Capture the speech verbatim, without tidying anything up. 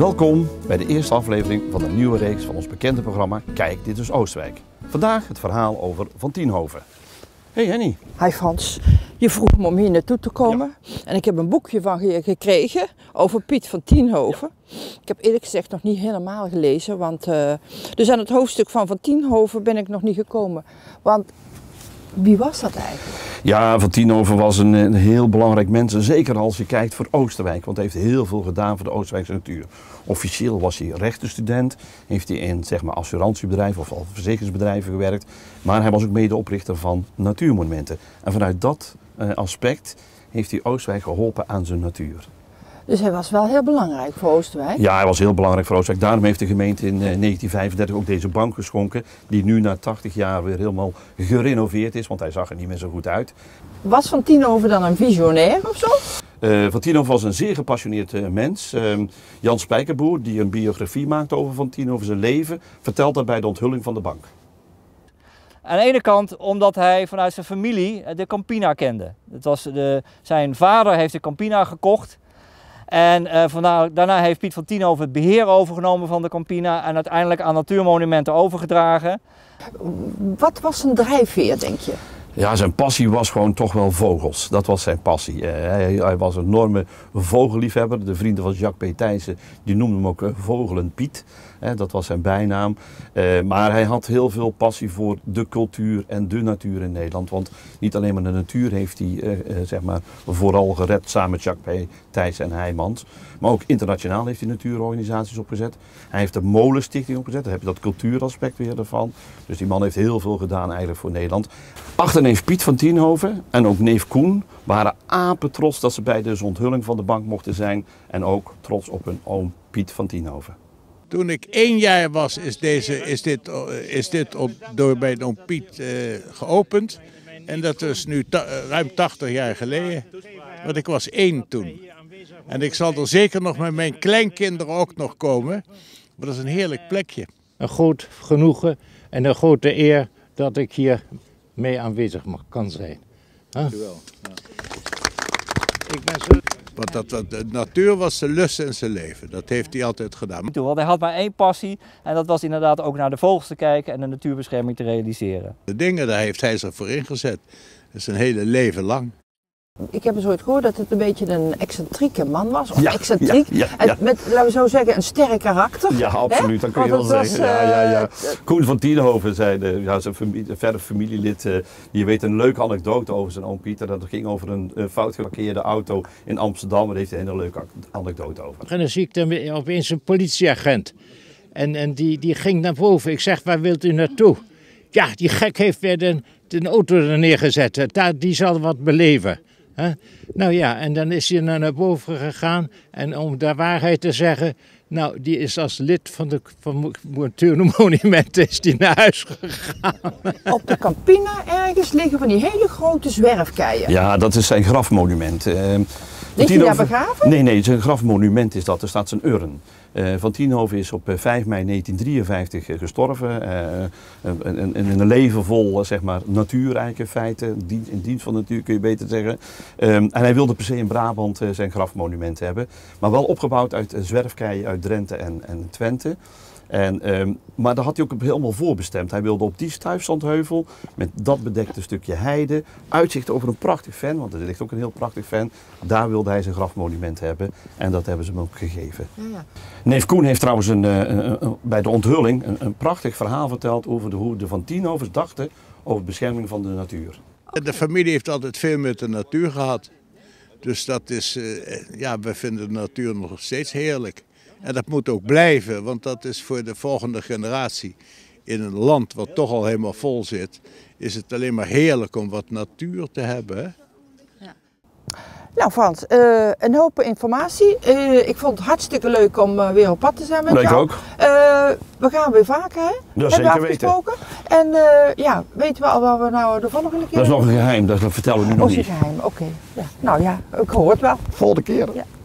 Welkom bij de eerste aflevering van de nieuwe reeks van ons bekende programma Kijk, dit is Oostwijk. Vandaag het verhaal over Van Tienhoven. Hey Henny. Hi Frans, je vroeg me om hier naartoe te komen. Ja. En ik heb een boekje van je gekregen over Piet van Tienhoven. Ja. Ik heb eerlijk gezegd nog niet helemaal gelezen, want uh, dus aan het hoofdstuk van Van Tienhoven ben ik nog niet gekomen. Want wie was dat eigenlijk? Ja, Van Tienhoven was een, een heel belangrijk mens, zeker als je kijkt voor Oosterwijk, want hij heeft heel veel gedaan voor de Oosterwijkse natuur. Officieel was hij rechtenstudent, heeft hij in zeg maar, assurantiebedrijven of verzekeringsbedrijven gewerkt, maar hij was ook medeoprichter van natuurmonumenten. En vanuit dat uh, aspect heeft hij Oostwijk geholpen aan zijn natuur. Dus hij was wel heel belangrijk voor Oosterwijk? Ja, hij was heel belangrijk voor Oostwijk. Daarom heeft de gemeente in negentien vijfendertig ook deze bank geschonken, die nu na tachtig jaar weer helemaal gerenoveerd is, want hij zag er niet meer zo goed uit. Was Van Tienhoven dan een visionair of zo? Uh, Van Tienhoven was een zeer gepassioneerd uh, mens. Uh, Jan Spijkerboer, die een biografie maakte over Van Tienhoven zijn leven, vertelt dat bij de onthulling van de bank. Aan de ene kant omdat hij vanuit zijn familie de Campina kende. Het was de, zijn vader heeft de Campina gekocht. En uh, vandaar, daarna heeft Piet van Tienhoven het beheer overgenomen van de Campina en uiteindelijk aan Natuurmonumenten overgedragen. Wat was zijn drijfveer, denk je? Ja, zijn passie was gewoon toch wel vogels. Dat was zijn passie. Uh, hij, hij was een enorme vogelliefhebber. De vrienden van Jacques P. Thijssen, die noemden hem ook uh, Vogelen Piet. Uh, dat was zijn bijnaam. Uh, maar hij had heel veel passie voor de cultuur en de natuur in Nederland. Want niet alleen maar de natuur heeft hij uh, uh, zeg maar vooral gered samen met Jacques P. Thijssen en Heijmans. Maar ook internationaal heeft hij natuurorganisaties opgezet. Hij heeft de Molenstichting opgezet. Daar heb je dat cultuuraspect weer ervan. Dus die man heeft heel veel gedaan eigenlijk voor Nederland. Achterneef Piet van Tienhoven en ook neef Koen waren apetrots dat ze bij de onthulling van de bank mochten zijn. En ook trots op hun oom Piet van Tienhoven. Toen ik één jaar was, is, deze, is dit, is dit op, door mijn oom Piet uh, geopend. En dat is nu ta ruim tachtig jaar geleden. Want ik was één toen. En ik zal er zeker nog met mijn kleinkinderen ook nog komen. Maar dat is een heerlijk plekje. Een groot genoegen en een grote eer dat ik hier mee aanwezig mag, kan zijn. Huh? Dank u wel. Ja. Ik ben zo... Want dat, dat, de natuur was zijn lust en zijn leven. Dat heeft hij altijd gedaan. Want hij had maar één passie en dat was inderdaad ook naar de vogels te kijken en de natuurbescherming te realiseren. De dingen, daar heeft hij zich voor ingezet. Dat is een hele leven lang. Ik heb eens ooit gehoord dat het een beetje een excentrieke man was. Of ja, excentriek. Ja, ja, ja. En met, laten we zo zeggen, een sterk karakter. Ja, absoluut. Dat kun je wel zeggen. Was, uh, ja, ja, ja. Koen van Tienhoven, zei de, ja, zijn familie, verder familielid, uh, die weet een leuke anekdote over zijn oom Pieter. Dat ging over een uh, fout gelakkeerde auto in Amsterdam. Daar heeft hij een hele leuke anekdote over. En dan zie ik dan opeens een politieagent. En, en die, die ging naar boven. Ik zeg, waar wilt u naartoe? Ja, die gek heeft weer de, de auto er neergezet. Daar, die zal wat beleven. Huh? Nou ja, en dan is hij naar boven gegaan en om de waarheid te zeggen, nou, die is als lid van de van Natuurmonumenten is die naar huis gegaan. Op de Campina ergens liggen van die hele grote zwerfkeien. Ja, dat is zijn grafmonument. Uh, Ligt hij daar begraven? Nee, nee, zijn grafmonument is dat. Er staat zijn urn. Uh, Van Tienhoven is op vijf mei negentien drieënvijftig uh, gestorven. Uh, in, in een leven vol uh, zeg maar, natuur eigenlijk in feite. Dien, in dienst van de natuur kun je beter zeggen. Um, en hij wilde per se in Brabant uh, zijn grafmonument hebben. Maar wel opgebouwd uit uh, zwerfkeien uit Drenthe en, en Twente. En, um, maar daar had hij ook helemaal voorbestemd. Hij wilde op die stuifzandheuvel met dat bedekte stukje heide, uitzicht over een prachtig ven, want er ligt ook een heel prachtig ven. Daar wilde hij zijn grafmonument hebben en dat hebben ze hem ook gegeven. Ja, ja. Neef Koen heeft trouwens een, een, een, bij de onthulling een, een prachtig verhaal verteld over de, hoe de Van Tienhovens dachten over bescherming van de natuur. De familie heeft altijd veel met de natuur gehad. Dus dat is, uh, ja, we vinden de natuur nog steeds heerlijk. En dat moet ook blijven, want dat is voor de volgende generatie in een land wat toch al helemaal vol zit, is het alleen maar heerlijk om wat natuur te hebben. Hè? Ja. Nou Frans, uh, een hoop informatie. Uh, ik vond het hartstikke leuk om uh, weer op pad te zijn met jou. Ik ook. Uh, we gaan weer vaker, hè? Dat zeker weten. En uh, ja, weten we al waar we nou de volgende keer... Dat is nog een geheim, dat vertellen we nu nog niet. Dat is een geheim, oké. Okay. Ja. Nou ja, ik hoor het wel. Volgende keer. Ja.